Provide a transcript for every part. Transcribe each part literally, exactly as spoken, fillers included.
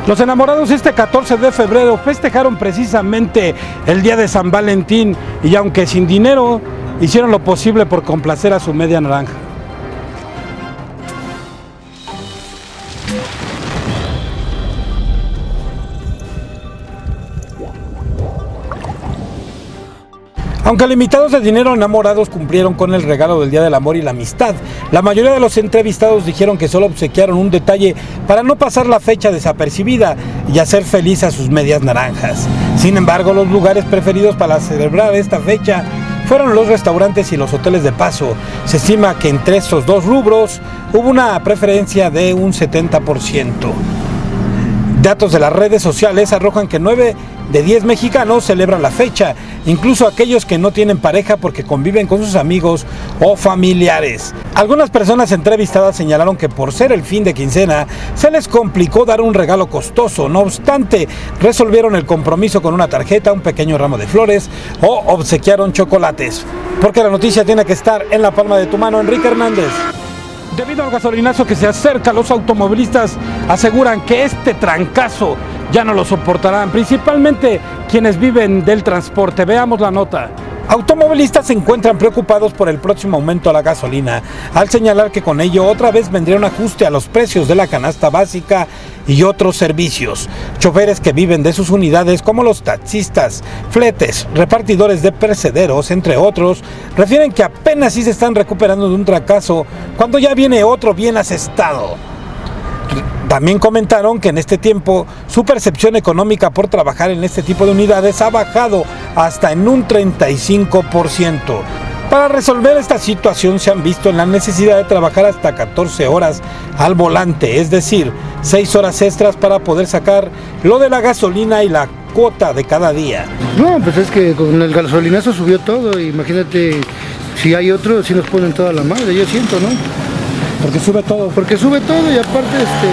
Los enamorados este catorce de febrero festejaron precisamente el día de San Valentín y aunque sin dinero, hicieron lo posible por complacer a su media naranja. Aunque limitados de dinero, enamorados cumplieron con el regalo del Día del Amor y la Amistad. La mayoría de los entrevistados dijeron que solo obsequiaron un detalle para no pasar la fecha desapercibida y hacer feliz a sus medias naranjas. Sin embargo, los lugares preferidos para celebrar esta fecha fueron los restaurantes y los hoteles de paso. Se estima que entre estos dos rubros hubo una preferencia de un setenta por ciento. Datos de las redes sociales arrojan que nueve de diez mexicanos celebran la fecha, incluso aquellos que no tienen pareja porque conviven con sus amigos o familiares. Algunas personas entrevistadas señalaron que por ser el fin de quincena se les complicó dar un regalo costoso. No obstante, resolvieron el compromiso con una tarjeta, un pequeño ramo de flores o obsequiaron chocolates. Porque la noticia tiene que estar en la palma de tu mano. Enrique Hernández. Debido al gasolinazo que se acerca, los automovilistas aseguran que este trancazo ya no lo soportarán, principalmente quienes viven del transporte. Veamos la nota. Automovilistas se encuentran preocupados por el próximo aumento a la gasolina, al señalar que con ello otra vez vendría un ajuste a los precios de la canasta básica y otros servicios. Choferes que viven de sus unidades, como los taxistas, fletes, repartidores de perecederos, entre otros, refieren que apenas sí se están recuperando de un trancazo cuando ya viene otro bien asestado. También comentaron que en este tiempo su percepción económica por trabajar en este tipo de unidades ha bajado hasta en un treinta y cinco por ciento. Para resolver esta situación se han visto en la necesidad de trabajar hasta catorce horas al volante, es decir, seis horas extras para poder sacar lo de la gasolina y la cuota de cada día. No, pues es que con el gasolinazo subió todo, imagínate si hay otro, si nos ponen toda la madre, yo siento, ¿no? Porque sube todo. Porque sube todo y aparte, este,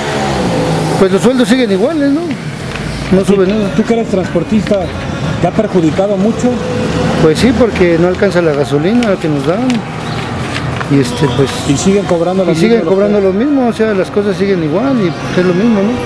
pues los sueldos siguen iguales, ¿no? No sube nada. ¿Tú que eres transportista, te ha perjudicado mucho? Pues sí, porque no alcanza la gasolina que nos dan. Y este, pues. Y siguen cobrando lo y mismo. siguen cobrando lo mismo, o sea, las cosas siguen igual y es lo mismo, ¿no?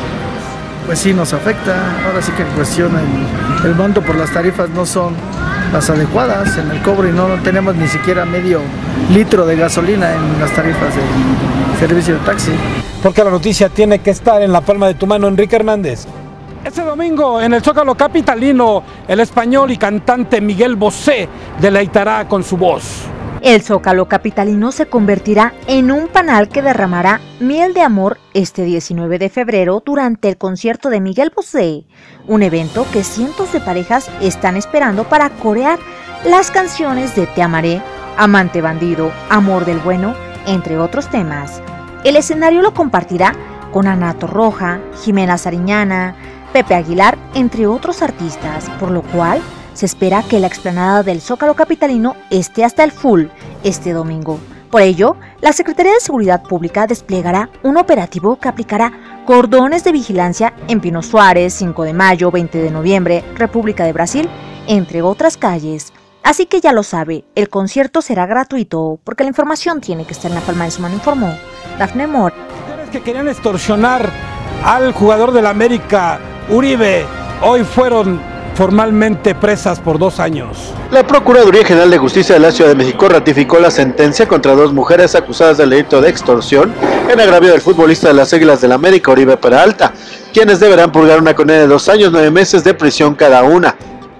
Pues sí, nos afecta. Ahora sí que en cuestión el, el monto por las tarifas no son las adecuadas en el cobro y no tenemos ni siquiera medio litro de gasolina en las tarifas del servicio de taxi. Porque la noticia tiene que estar en la palma de tu mano. Enrique Hernández. Este domingo en el Zócalo capitalino, el español y cantante Miguel Bosé deleitará con su voz. El Zócalo capitalino se convertirá en un panal que derramará miel de amor este diecinueve de febrero durante el concierto de Miguel Bosé, un evento que cientos de parejas están esperando para corear las canciones de Te amaré, Amante bandido, Amor del bueno, entre otros temas. El escenario lo compartirá con Ana Torroja, Jimena Sariñana, Pepe Aguilar, entre otros artistas, por lo cual se espera que la explanada del Zócalo capitalino esté hasta el full este domingo. Por ello, la Secretaría de Seguridad Pública desplegará un operativo que aplicará cordones de vigilancia en Pino Suárez, cinco de mayo, veinte de noviembre, República de Brasil, entre otras calles. Así que ya lo sabe, el concierto será gratuito, porque la información tiene que estar en la palma de su mano, informó Dafne Mora. Mujeres que querían extorsionar al jugador del América, Uribe, hoy fueron formalmente presas por dos años. La Procuraduría General de Justicia de la Ciudad de México ratificó la sentencia contra dos mujeres acusadas del delito de extorsión en agravio del futbolista de las Águilas del América, Oribe Peralta, quienes deberán purgar una condena de dos años, nueve meses de prisión cada una.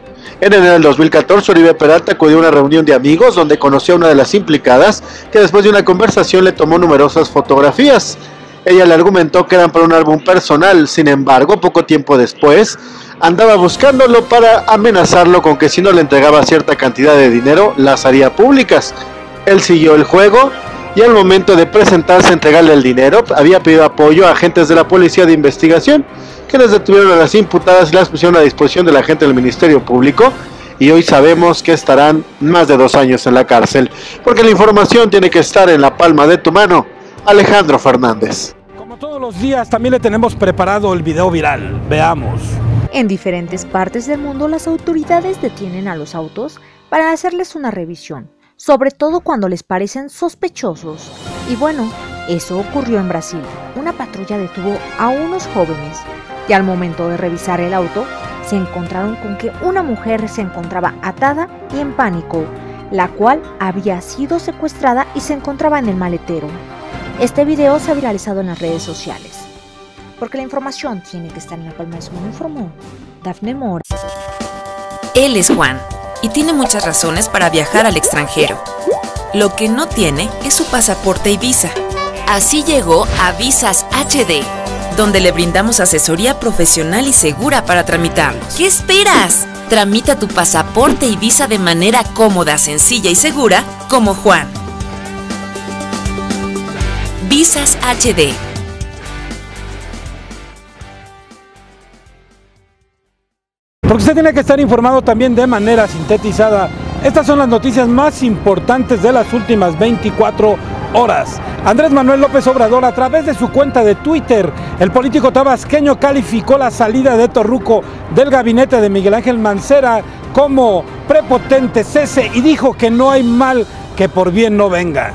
En enero del dos mil catorce, Oribe Peralta acudió a una reunión de amigos donde conoció a una de las implicadas, que después de una conversación le tomó numerosas fotografías. Ella le argumentó que eran para un álbum personal, sin embargo, poco tiempo después, andaba buscándolo para amenazarlo con que si no le entregaba cierta cantidad de dinero, las haría públicas. Él siguió el juego y al momento de presentarse a entregarle el dinero, había pedido apoyo a agentes de la Policía de Investigación, quienes detuvieron a las imputadas y las pusieron a disposición de la gente del Ministerio Público, y hoy sabemos que estarán más de dos años en la cárcel, porque la información tiene que estar en la palma de tu mano. Alejandro Fernández. Como todos los días, también le tenemos preparado el video viral. Veamos. En diferentes partes del mundo, las autoridades detienen a los autos para hacerles una revisión, sobre todo cuando les parecen sospechosos. Y bueno, Eso ocurrió en Brasil. Una patrulla detuvo a unos jóvenes y al momento de revisar el auto, se encontraron con que una mujer se encontraba atada y en pánico, la cual había sido secuestrada y se encontraba en el maletero. Este video se ha viralizado en las redes sociales. Porque la información tiene que estar en la palma de su mano, informó Dafne Mora. Él es Juan y tiene muchas razones para viajar al extranjero. Lo que no tiene es su pasaporte y visa. Así llegó a Visas H D, donde le brindamos asesoría profesional y segura para tramitarlos. ¿Qué esperas? Tramita tu pasaporte y visa de manera cómoda, sencilla y segura, como Juan. Visas H D. Porque usted tiene que estar informado también de manera sintetizada. Estas son las noticias más importantes de las últimas veinticuatro horas. Andrés Manuel López Obrador, a través de su cuenta de Twitter, el político tabasqueño calificó la salida de Torruco del gabinete de Miguel Ángel Mancera como prepotente, cese, y dijo que no hay mal que por bien no venga.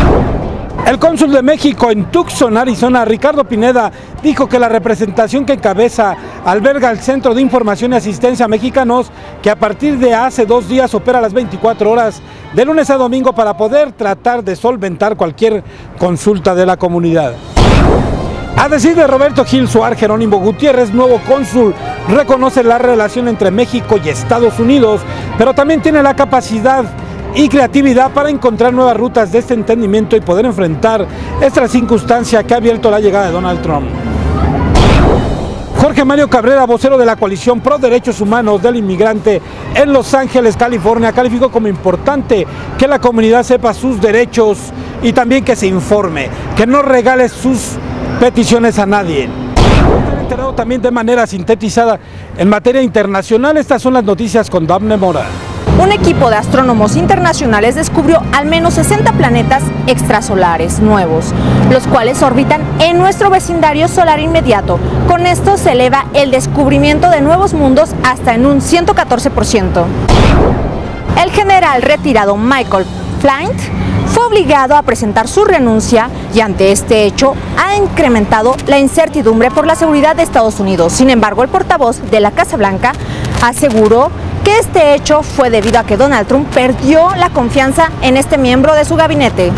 El cónsul de México en Tucson, Arizona, Ricardo Pineda, dijo que la representación que encabeza alberga el Centro de Información y Asistencia a Mexicanos, que a partir de hace dos días opera las veinticuatro horas, de lunes a domingo, para poder tratar de solventar cualquier consulta de la comunidad. A decir de Roberto Gil Suar, Jerónimo Gutiérrez, nuevo cónsul, reconoce la relación entre México y Estados Unidos, pero también tiene la capacidad y creatividad para encontrar nuevas rutas de este entendimiento y poder enfrentar esta circunstancia que ha abierto la llegada de Donald Trump. Jorge Mario Cabrera, vocero de la coalición Pro Derechos Humanos del Inmigrante en Los Ángeles, California, calificó como importante que la comunidad sepa sus derechos y también que se informe, que no regale sus peticiones a nadie. Enterado también de manera sintetizada en materia internacional. Estas son las noticias con Dafne Mora. Un equipo de astrónomos internacionales descubrió al menos sesenta planetas extrasolares nuevos, los cuales orbitan en nuestro vecindario solar inmediato. Con esto se eleva el descubrimiento de nuevos mundos hasta en un ciento catorce por ciento. El general retirado Michael Flint fue obligado a presentar su renuncia y ante este hecho ha incrementado la incertidumbre por la seguridad de Estados Unidos. Sin embargo, el portavoz de la Casa Blanca aseguró que este hecho fue debido a que Donald Trump perdió la confianza en este miembro de su gabinete.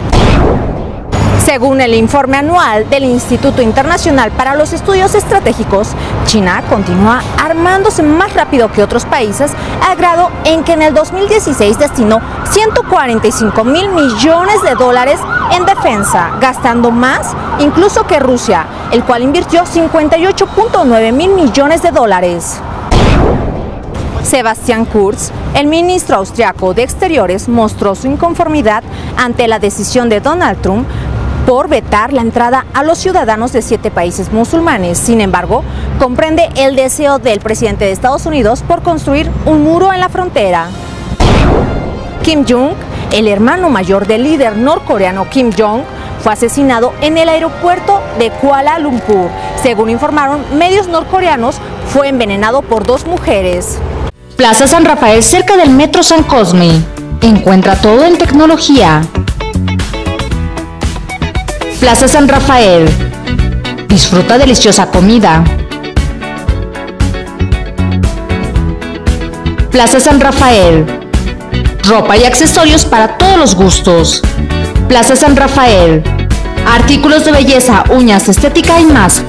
Según el informe anual del Instituto Internacional para los Estudios Estratégicos, China continúa armándose más rápido que otros países, al grado en que en el dos mil dieciséis destinó ciento cuarenta y cinco mil millones de dólares en defensa, gastando más incluso que Rusia, el cual invirtió cincuenta y ocho punto nueve mil millones de dólares. Sebastian Kurz, el ministro austriaco de Exteriores, mostró su inconformidad ante la decisión de Donald Trump por vetar la entrada a los ciudadanos de siete países musulmanes. Sin embargo, comprende el deseo del presidente de Estados Unidos por construir un muro en la frontera. Kim Jong, el hermano mayor del líder norcoreano Kim Jong, fue asesinado en el aeropuerto de Kuala Lumpur. Según informaron medios norcoreanos, fue envenenado por dos mujeres. Plaza San Rafael, cerca del Metro San Cosme. Encuentra todo en tecnología. Plaza San Rafael. Disfruta deliciosa comida. Plaza San Rafael. Ropa y accesorios para todos los gustos. Plaza San Rafael. Artículos de belleza, uñas, estética y más.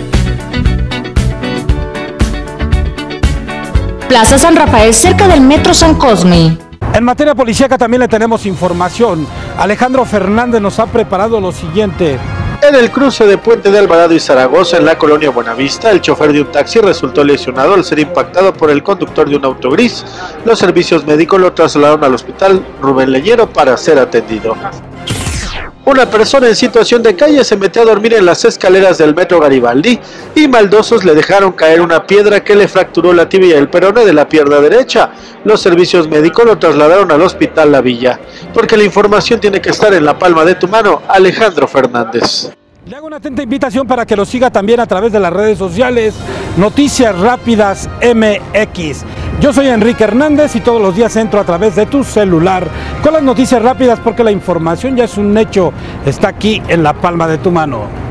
Plaza San Rafael, cerca del Metro San Cosme. En materia policíaca también le tenemos información. Alejandro Fernández nos ha preparado lo siguiente. En el cruce de Puente de Alvarado y Zaragoza, en la colonia Buenavista, el chofer de un taxi resultó lesionado al ser impactado por el conductor de un auto gris. Los servicios médicos lo trasladaron al hospital Rubén Leñero para ser atendido. Una persona en situación de calle se metió a dormir en las escaleras del metro Garibaldi y maldosos le dejaron caer una piedra que le fracturó la tibia y el peroné de la pierna derecha. Los servicios médicos lo trasladaron al hospital La Villa. Porque la información tiene que estar en la palma de tu mano. Alejandro Fernández. Le hago una atenta invitación para que lo siga también a través de las redes sociales Noticias Rápidas M X. Yo soy Enrique Hernández y todos los días entro a través de tu celular con las noticias rápidas porque la información ya es un hecho, está aquí en la palma de tu mano.